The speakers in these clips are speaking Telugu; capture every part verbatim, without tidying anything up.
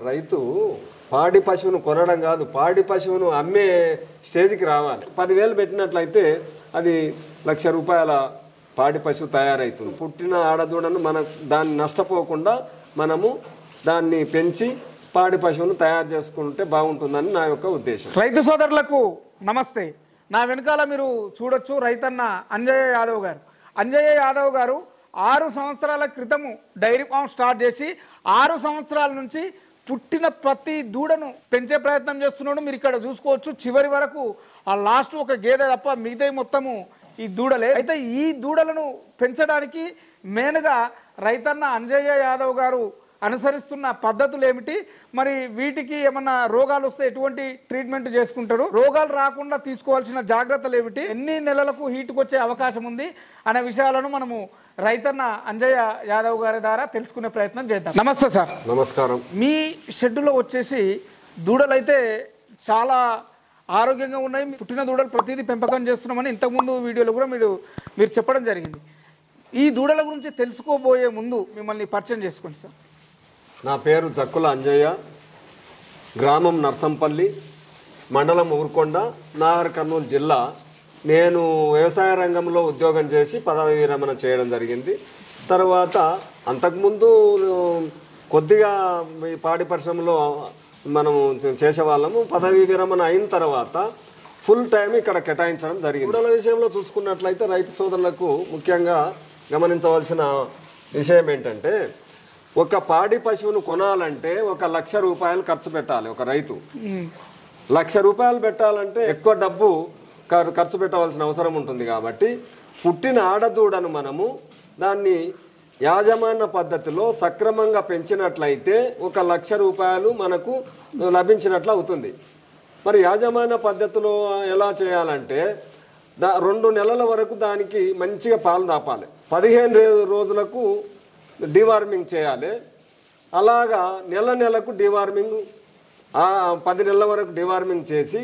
రైతు పాడి పశువును కొనడం కాదు, పాడి పశువును అమ్మే స్టేజ్కి రావాలి. పదివేలు పెట్టినట్లయితే అది లక్ష రూపాయల పాడి పశువు తయారవుతుంది. పుట్టిన ఆడదూడను మనం దాన్ని నష్టపోకుండా మనము దాన్ని పెంచి పాడి పశువును తయారు చేసుకుంటే బాగుంటుందని నా యొక్క ఉద్దేశం. రైతు సోదరులకు నమస్తే. నా వెనకాల మీరు చూడొచ్చు రైతన్న అంజయ్య యాదవ్ గారు. అంజయ్య యాదవ్ గారు ఆరు సంవత్సరాల క్రితము డైరీ ఫామ్ స్టార్ట్ చేసి ఆరు సంవత్సరాల నుంచి పుట్టిన ప్రతి దూడను పెంచే ప్రయత్నం చేస్తున్నాడు. మీరు ఇక్కడ చూసుకోవచ్చు, చివరి వరకు ఆ లాస్ట్ ఒక గేదె తప్ప మిగతాయి మొత్తము ఈ దూడలే. అయితే ఈ దూడలను పెంచడానికి మెయిన్గా రైతన్న అంజయ్య యాదవ్ గారు అనుసరిస్తున్న పద్ధతులు ఏమిటి, మరి వీటికి ఏమన్నా రోగాలు వస్తే ఎటువంటి ట్రీట్మెంట్ చేసుకుంటారు, రోగాలు రాకుండా తీసుకోవాల్సిన జాగ్రత్తలు ఏమిటి, ఎన్ని నెలలకు హీట్కి వచ్చే అవకాశం ఉంది అనే విషయాలను మనము రైతన్న అంజయ్య యాదవ్ గారి ద్వారా తెలుసుకునే ప్రయత్నం చేద్దాం. నమస్తే సార్. నమస్కారం. మీ షెడ్డులో వచ్చేసి దూడలు అయితే చాలా ఆరోగ్యంగా ఉన్నాయి. పుట్టిన దూడలు ప్రతిదీ పెంపకం చేస్తున్నామని ఇంతకుముందు వీడియోలో కూడా మీరు మీరు చెప్పడం జరిగింది. ఈ దూడల గురించి తెలుసుకోబోయే ముందు మిమ్మల్ని పరిచయం చేసుకోండి సార్. నా పేరు జక్కుల అంజయ్య, గ్రామం నర్సంపల్లి, మండలం ఊరుకొండ, నాగర్ కర్నూలు జిల్లా. నేను వ్యవసాయ రంగంలో ఉద్యోగం చేసి పదవి విరమణ చేయడం జరిగింది. తర్వాత అంతకుముందు కొద్దిగా ఈ పాడి పరిశ్రమలో మనము చేసేవాళ్ళము. పదవి విరమణ అయిన తర్వాత ఫుల్ టైం ఇక్కడ కేటాయించడం జరిగింది. దూడల విషయంలో చూసుకున్నట్లయితే రైతు సోదరులకు ముఖ్యంగా గమనించవలసిన విషయం ఏంటంటే, ఒక పాడి పశువును కొనాలంటే ఒక లక్ష రూపాయలు ఖర్చు పెట్టాలి. ఒక రైతు లక్ష రూపాయలు పెట్టాలంటే ఎక్కువ డబ్బు ఖర్చు పెట్టవలసిన అవసరం ఉంటుంది. కాబట్టి పుట్టిన ఆడదూడను మనము దాన్ని యాజమాన్య పద్ధతిలో సక్రమంగా పెంచినట్లయితే ఒక లక్ష రూపాయలు మనకు లభించినట్లు అవుతుంది. మరి యాజమాన్య పద్ధతిలో ఎలా చేయాలంటే, దా రెండు నెలల వరకు దానికి మంచిగా పాలు దాపాలి. పదిహేను రోజులకు డివార్మింగ్ చేయాలి. అలాగా నెల నెలకు డివార్మింగ్, పది నెలల వరకు డివార్మింగ్ చేసి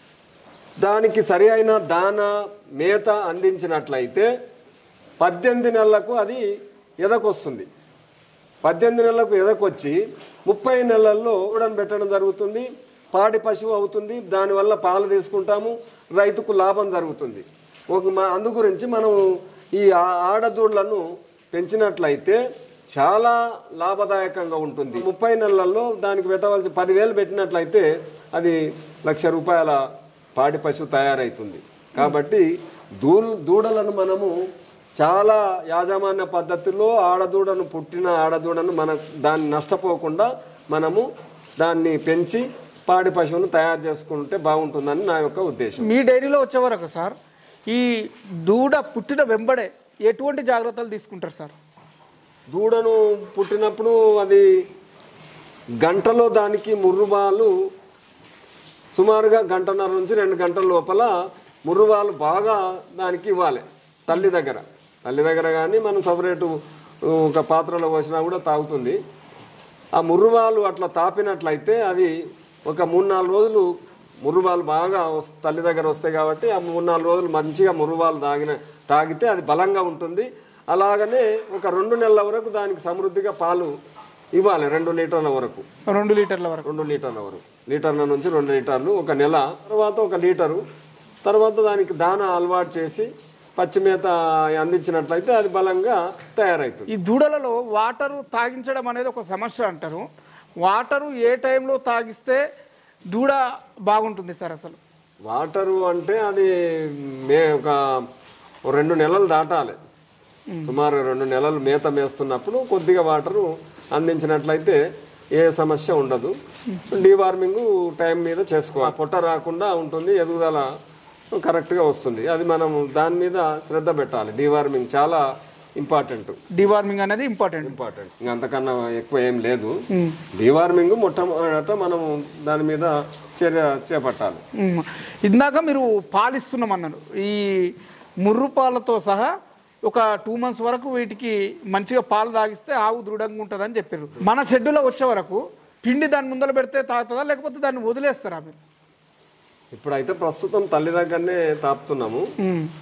దానికి సరి అయిన దానా మేత అందించినట్లయితే పద్దెనిమిది నెలలకు అది ఎదకొస్తుంది. పద్దెనిమిది నెలలకు ఎదకొచ్చి ముప్పై నెలల్లో ఉడన్ పెట్టడం జరుగుతుంది. పాడి పశువు అవుతుంది. దానివల్ల పాలు తీసుకుంటాము, రైతుకు లాభం జరుగుతుంది. ఒక అందు గురించి మనం ఈ ఆడదూడలను పెంచినట్లయితే చాలా లాభదాయకంగా ఉంటుంది. ముప్పై నెలల్లో దానికి పెట్టవలసి పదివేలు పెట్టినట్లయితే అది లక్ష రూపాయల పాడి పశువు తయారవుతుంది. కాబట్టి దూ దూడలను మనము చాలా యాజమాన్య పద్ధతిలో ఆడదూడను పుట్టిన ఆడదూడను మన దాన్ని నష్టపోకుండా మనము దాన్ని పెంచి పాడి పశువును తయారు చేసుకుంటే బాగుంటుందని నా యొక్క ఉద్దేశం. మీ డైరీలో వచ్చే వరకు సార్ ఈ దూడ పుట్టిన వెంబడే ఎటువంటి జాగ్రత్తలు తీసుకుంటారు సార్? దూడను పుట్టినప్పుడు అది గంటలో దానికి ముర్రుబాలు సుమారుగా గంటన్నర నుంచి రెండు గంటల లోపల ముర్రుబాలు బాగా దానికి ఇవ్వాలి. తల్లి దగ్గర తల్లి దగ్గర కానీ మనం సపరేటు ఒక పాత్రలో పోసినా కూడా తాగుతుంది. ఆ ముర్రుబాలు అట్లా తాపినట్లయితే అది ఒక మూడు నాలుగు రోజులు ముర్రుబాలు బాగా తల్లి దగ్గర వస్తాయి. కాబట్టి ఆ మూడు నాలుగు రోజులు మంచిగా ముర్రుబాలు తాగిన తాగితే అది బలంగా ఉంటుంది. అలాగనే ఒక రెండు నెలల వరకు దానికి సమృద్ధిగా పాలు ఇవ్వాలి. రెండు లీటర్ల వరకు రెండు లీటర్ల వరకు రెండు లీటర్ల వరకు లీటర్ల నుంచి రెండు లీటర్లు ఒక నెల తర్వాత ఒక లీటరు తర్వాత దానికి దానా అలవాటు చేసి పచ్చిమేత అందించినట్లయితే అది బలంగా తయారవుతుంది. ఈ దూడలలో వాటరు తాగించడం అనేది ఒక సమస్య అంటారు. వాటరు ఏ టైంలో తాగిస్తే దూడ బాగుంటుంది సార్? అసలు వాటరు అంటే అది మే ఒక రెండు నెలలు దాటాలి. సుమారు రెండు నెలలు మేత మేస్తున్నప్పుడు కొద్దిగా వాటరు అందించినట్లయితే ఏ సమస్య ఉండదు. డివార్మింగ్ టైం మీద చేసుకోవాలి. పొట్ట రాకుండా ఉంటుంది, ఎదుగుదల కరెక్ట్గా వస్తుంది. అది మనం దాని మీద శ్రద్ధ పెట్టాలి. డివార్మింగ్ చాలా ఇంపార్టెంట్. డివార్మింగ్ అనేది ఇంపార్టెంట్ ఇంపార్టెంట్ ఇంకా అంతకన్నా ఎక్కువ ఏం లేదు. డివార్మింగ్ మొట్టమొదట మనం దాని మీద చర్య చేపట్టాలి. ఇందాక మీరు పాలిస్తున్నామన్నారు. ఈ ముర్రు పాలతో సహా ఒక టూ మంత్స్ వరకు వీటికి మంచిగా పాలు తాగిస్తే ఆవు దృఢంగా ఉంటుంది అని చెప్పారు. మన షెడ్యూలో వచ్చే వరకు పిండి దాని ముందర పెడితే తాగుతుందా లేకపోతే దాన్ని వదిలేస్తారా మీరు? ఇప్పుడైతే ప్రస్తుతం తల్లి దగ్గరనే తాపుతున్నాము.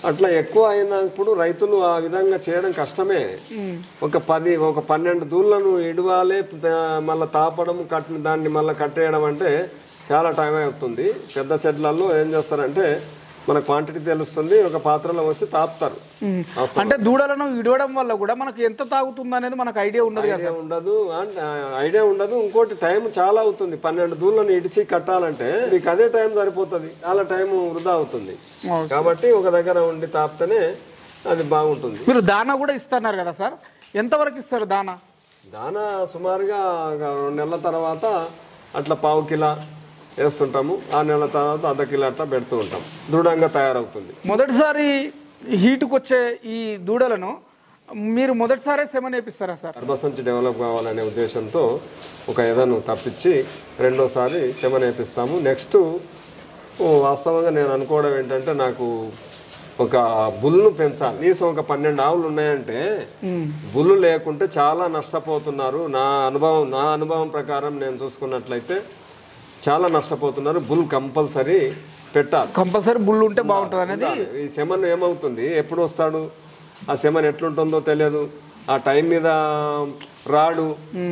అట్లా ఎక్కువ అయినప్పుడు రైతులు ఆ విధంగా చేయడం కష్టమే. ఒక పది ఒక పన్నెండు దూళ్ళను ఇడవాలి, మళ్ళీ తాపడం కట్ దాన్ని మళ్ళీ కట్టేయడం అంటే చాలా టైం అవుతుంది. పెద్ద షెడ్లలో ఏం చేస్తారంటే మన క్వాంటిటీ తెలుస్తుంది, ఒక పాత్రలో వచ్చి తాపుతారు. అంటే దూడలను ఇడవడం వల్ల కూడా మనకు ఎంత తాగుతుంది అనేది మనకు ఐడియా ఉండదు కదా? ఉండదు, ఐడియా ఉండదు. ఇంకోటి టైం చాలా అవుతుంది. పన్నెండు దూళ్ళను ఇడిచి కట్టాలంటే మీకు అదే టైం సరిపోతుంది, చాలా టైం వృధా అవుతుంది. కాబట్టి ఒక దగ్గర ఉండి తాపితేనే అది బాగుంటుంది. మీరు దానా కూడా ఇస్తున్నారు కదా సార్, ఎంతవరకు ఇస్తారు దానా? దానా సుమారుగా రెండు నెలల తర్వాత అట్లా పావు కిలో వేస్తుంటాము. ఆ నెల తర్వాత అర్ధ కిలో అట్లా పెడుతూ ఉంటాం. దృఢంగా తయారవుతుంది. మొదటిసారి హీటుకు వచ్చే ఈ దూడలను మీరు మొదటిసారి సెమన్ వేపిస్తారా సార్? గర్భసంచి డెవలప్ కావాలనే ఉద్దేశంతో ఒక ఎదను తప్పించి రెండోసారి సెమన్ వేపిస్తాము. నెక్స్ట్ వాస్తవంగా నేను అనుకోవడం ఏంటంటే నాకు ఒక బుల్ను పెంచాలి. కనీసం ఒక పన్నెండు ఆవులు ఉన్నాయంటే బుల్లు లేకుంటే చాలా నష్టపోతున్నారు. నా అనుభవం నా అనుభవం ప్రకారం నేను చూసుకున్నట్లయితే చాలా నష్టపోతున్నారు. బుల్ కంపల్సరీ పెట్టాలి. కంపల్సరీ బుల్ ఉంటే బాగుంటుంది అనేది. ఈ సెమన్ ఏమవుతుంది, ఎప్పుడు వస్తాడు, ఆ సెమన్ ఎట్లుంటుందో తెలియదు. ఆ టైం మీద రాడు,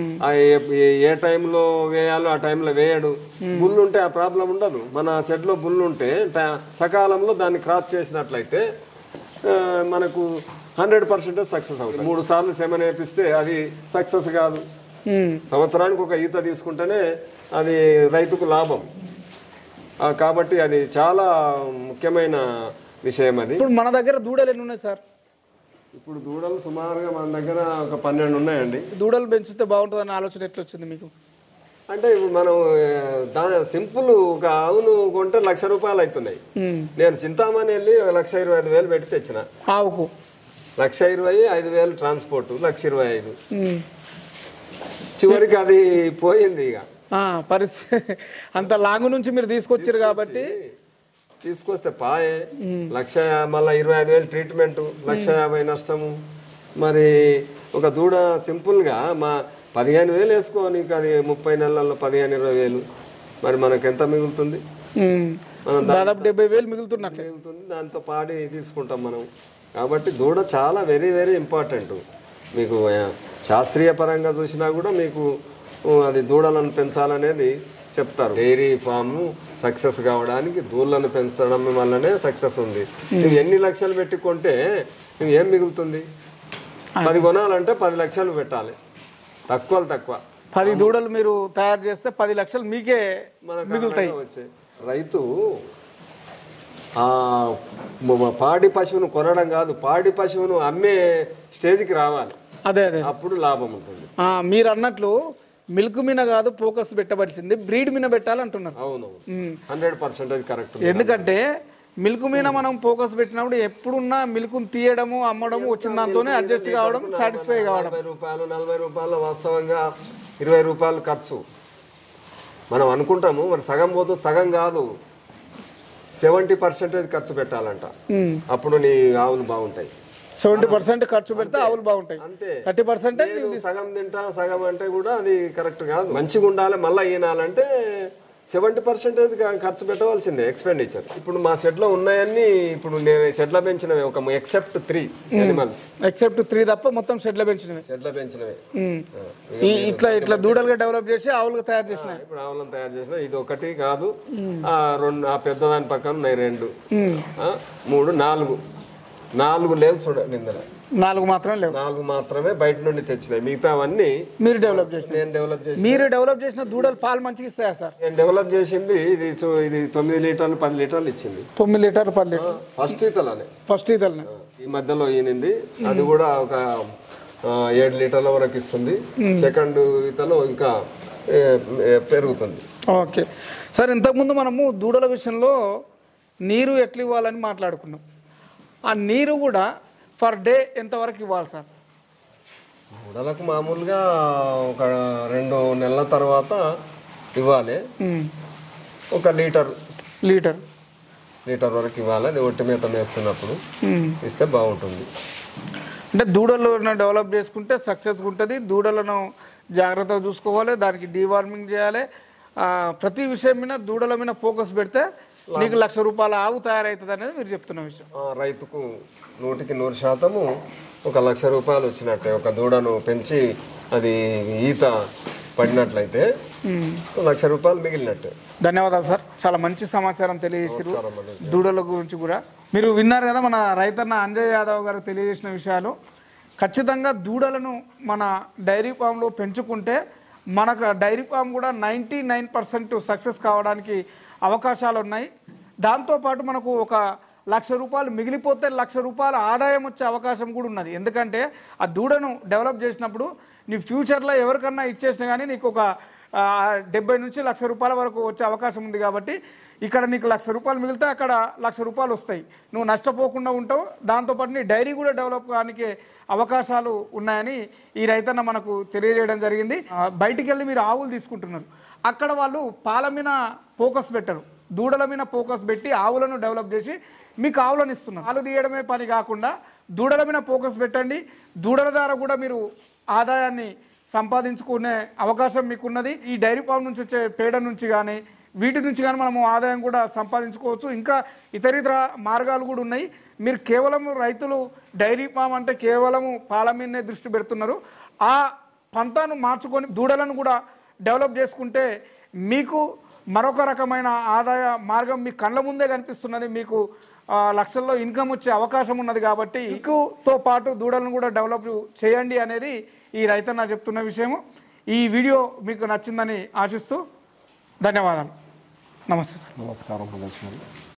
ఏ టైంలో వేయాలో ఆ టైంలో వేయడు. బుల్ ఉంటే ఆ ప్రాబ్లం ఉండదు. మన షెడ్లో బుల్ ఉంటే సకాలంలో దాన్ని క్రాస్ చేసినట్లయితే మనకు హండ్రెడ్ పర్సెంటేజ్ సక్సెస్ అవుతుంది. మూడు సార్లు సెమన్ వేపిస్తే అది సక్సెస్ కాదు. సంవత్సరానికి ఒక ఈత తీసుకుంటేనే అది రైతుకు లాభం. కాబట్టి అది చాలా ముఖ్యమైన విషయం. అది ఇప్పుడు మన దగ్గర దూడలు ఎన్ని ఉన్నాయి సార్? ఇప్పుడు దూడలు సుమారుగా మన దగ్గర ఒక పన్నెండు ఉన్నాయండి. దూడలు పెంచితే బాగుంటుందన్న ఆలోచన ఎట్లా వచ్చింది మీకు? అంటే ఇప్పుడు మనం దాని సింపుల్ ఒక ఆవును కొంటే లక్ష రూపాయలు అవుతున్నాయి. నేను చింతామణి వెళ్ళి లక్ష ఇరవై ఐదు వేలు పెట్టి తెచ్చిన ఆవుకు. లక్ష ఇరవై ఐదు వేలు ట్రాన్స్పోర్ట్, లక్ష ఇరవై ఐదు చివరికి అది పోయింది. ఇక పరిస్థితి అంత లాంగ్ నుంచి మీరు తీసుకొచ్చారు కాబట్టి తీసుకొస్తే పాయే లక్ష మళ్ళీ ఇరవై ఐదు వేలు ట్రీట్మెంట్, లక్ష యాభై నష్టము. మరి ఒక దూడ సింపుల్గా మా పదిహేను వేలు వేసుకోని అది ముప్పై నెలల్లో పదిహేను ఇరవై వేలు మరి మనకు ఎంత మిగులుతుంది? మనం దాదాపు డెబ్బై వేలు మిగులుతున్నట్టు మిగులుతుంది. దాంతో పాడి తీసుకుంటాం మనం. కాబట్టి దూడ చాలా వెరీ వెరీ ఇంపార్టెంట్. మీకు శాస్త్రీయ పరంగా చూసినా కూడా మీకు అది దూడలను పెంచాలనేది చెప్తారు. డైరీ ఫామ్ సక్సెస్ కావడానికి దూడలను పెంచడం వల్లనే సక్సెస్ ఉంది. నువ్వు ఎన్ని లక్షలు పెట్టుకుంటే నువ్వు ఏం మిగులుతుంది? పది కొనాలంటే పది లక్షలు పెట్టాలి, తక్కువ తక్కువ. పది దూడలు మీరు తయారు చేస్తే పది లక్షలు మీకే మిగులుతాయి. వచ్చే రైతు ఆ పాడి పశువును కొనడం కాదు, పాడి పశువును అమ్మే స్టేజ్కి రావాలి. అదే అదే అప్పుడు లాభం ఉంటుంది. మీరు అన్నట్లు మిల్క్ మీద కాదు ఫోకస్ పెట్టబడిచింది, బ్రీడ్ మీద పెట్టాలంటున్నారు. అవును, హండ్రెడ్ పర్సెంటేజ్ కరెక్ట్. ఎందుకంటే మిల్క్ మీద మనం ఫోకస్ పెట్టినప్పుడు ఎప్పుడున్నా మిల్క్ తీయడము అమ్మడము వచ్చిన దాంతోనే అడ్జస్ట్ కావడం, సాటిస్ఫై కావడం. నలభై రూపాయలు నలభై రూపాయలు వాస్తవంగా ఇరవై రూపాయలు ఖర్చు మనం అనుకుంటాము. మరి సగం పోతుంది, సగం కాదు, సెవెంటీ పర్సెంటేజ్ ఖర్చు పెట్టాలంట. అప్పుడు నీ ఆవులు బాగుంటాయి. సెవెంటీ పర్సెంట్ ఖర్చు పెడితే ఆవులు బాగుంటాయి. అంతే. థర్టీ పర్సెంట్ సగం తింటా సగం అంటే కూడా అది కరెక్ట్ కాదు. మంచిగా ఉండాలి. మళ్ళీ ఈనాలంటే సెవెంటీ పర్సెంటేజ్ ఖర్చు పెట్టవలసిందే ఎక్స్పెండిచర్. ఇప్పుడు మా షెడ్ లో ఉన్నాయన్నీ ఇప్పుడు నేను షెడ్ లో పెంచినవి ఒక except three animals, except three తప్ప మొత్తం షెడ్ లో పెంచినవి. షెడ్ లో పెంచినవి ఇట్లా ఇట్లా దూడలుగా డెవలప్ చేసి ఆవులుగా తయారు చేసిన. ఇప్పుడు ఆవులను తయారు చేసిన ఇది ఒకటి కాదు, ఆ రెండు ఆ పెద్దదాని పక్కన ఉన్నాయి రెండు, మూడు, నాలుగు నాలుగు లేవు చూడండి. ఇందులో నాలుగు మాత్రం లేవు, నాలుగు మాత్రమే బయట నుండి తెచ్చినాయి. మిగతావన్నీ మీరు డెవలప్ చేసిన. నేను డెవలప్ చేసి మీరు డెవలప్ చేసిన దూడలు పాలు మంచిగా ఇస్తాయా సార్? నేను డెవలప్ చేసింది ఇది ఇది తొమ్మిది లీటర్లు పది లీటర్లు ఇచ్చింది. తొమ్మిది లీటర్లు పది లీటర్ ఫస్ట్ ఈతలనే ఫస్ట్ ఈతలనే ఈ మధ్యలో ఈనింది. అది కూడా ఒక ఏడు లీటర్ల వరకు ఇస్తుంది. సెకండ్ ఈతలో ఇంకా పెరుగుతుంది. ఓకే సార్, ఇంతకుముందు మనము దూడల విషయంలో నీరు ఎట్లా ఇవ్వాలని మాట్లాడుకున్నాం. ఆ నీరు కూడా పర్ డే ఎంతవరకు ఇవ్వాలి సార్? దూడలకు మామూలుగా ఒక రెండు నెలల తర్వాత ఇవ్వాలి. ఒక లీటర్ లీటర్ లీటర్ వరకు ఇవ్వాలి. అది ఒట్టి మేత వేస్తున్నప్పుడు ఇస్తే బాగుంటుంది. అంటే దూడలను డెవలప్ చేసుకుంటే సక్సెస్గా ఉంటుంది. దూడలను జాగ్రత్తగా చూసుకోవాలి, దానికి డీవార్మింగ్ చేయాలి. ప్రతి విషయం మీద దూడల మీద ఫోకస్ పెడితే నీకు లక్ష రూపాయల ఆవు తయారవుతుంది అనేది మీరు చెప్తున్న విషయం. ఆ, రైతుకు నూటికి నూరు శాతము ఒక లక్ష రూపాయలు వచ్చినట్టే. ఒక దూడను పెంచి అది ఈత పడినట్లయితే లక్ష రూపాయలు మిగిలినట్టే. ధన్యవాదాలు సార్, చాలా మంచి సమాచారం తెలియజేసారు దూడల గురించి కూడా. మీరు విన్నారు కదా మన రైతన్న అంజయ్ యాదవ్ గారు తెలియజేసిన విషయాలు. ఖచ్చితంగా దూడలను మన డైరీ ఫామ్లో పెంచుకుంటే మనకు డైరీ ఫామ్ కూడా నైంటీ నైన్ పర్సెంట్ సక్సెస్ కావడానికి అవకాశాలు ఉన్నాయి. దాంతోపాటు మనకు ఒక లక్ష రూపాయలు మిగిలిపోతే లక్ష రూపాయల ఆదాయం వచ్చే అవకాశం కూడా ఉన్నది. ఎందుకంటే ఆ దూడను డెవలప్ చేసినప్పుడు నీ ఫ్యూచర్లో ఎవరికన్నా ఇచ్చేసినా కానీ నీకు ఒక డెబ్బై నుంచి లక్ష రూపాయల వరకు వచ్చే అవకాశం ఉంది. కాబట్టి ఇక్కడ నీకు లక్ష రూపాయలు మిగిలితే అక్కడ లక్ష రూపాయలు వస్తాయి, నువ్వు నష్టపోకుండా ఉంటావు. దాంతోపాటు నీ డైరీ కూడా డెవలప్ కావడానికి అవకాశాలు ఉన్నాయని ఈ రైతన్న మనకు తెలియజేయడం జరిగింది. బయటికి వెళ్ళి మీరు ఆవులు తీసుకుంటున్నారు, అక్కడ వాళ్ళు పాల మీద ఫోకస్ పెట్టరు, దూడల మీద ఫోకస్ పెట్టి ఆవులను డెవలప్ చేసి మీకు ఆవులను ఇస్తున్నారు. పాలు తీయడమే పని కాకుండా దూడల మీద ఫోకస్ పెట్టండి. దూడల ద్వారా కూడా మీరు ఆదాయాన్ని సంపాదించుకునే అవకాశం మీకున్నది. ఈ డైరీ ఫామ్ నుంచి వచ్చే పేడ నుంచి కానీ వీటి నుంచి కానీ మనము ఆదాయం కూడా సంపాదించుకోవచ్చు. ఇంకా ఇతర ఇతర మార్గాలు కూడా ఉన్నాయి. మీరు కేవలం రైతులు డైరీ ఫామ్ అంటే కేవలము పాల మీదనే దృష్టి పెడుతున్నారు. ఆ పంతాను మార్చుకొని దూడలను కూడా డెవలప్ చేసుకుంటే మీకు మరొక రకమైన ఆదాయ మార్గం మీ కళ్ళ ముందే కనిపిస్తున్నది. మీకు లక్షల్లో ఇన్కమ్ వచ్చే అవకాశం ఉన్నది. కాబట్టి ఇంకుతో పాటు దూడలను కూడా డెవలప్ చేయండి అనేది ఈ రైతన్న చెప్తున్న విషయము. ఈ వీడియో మీకు నచ్చిందని ఆశిస్తూ ధన్యవాదాలు. నమస్తే సార్. నమస్కారం.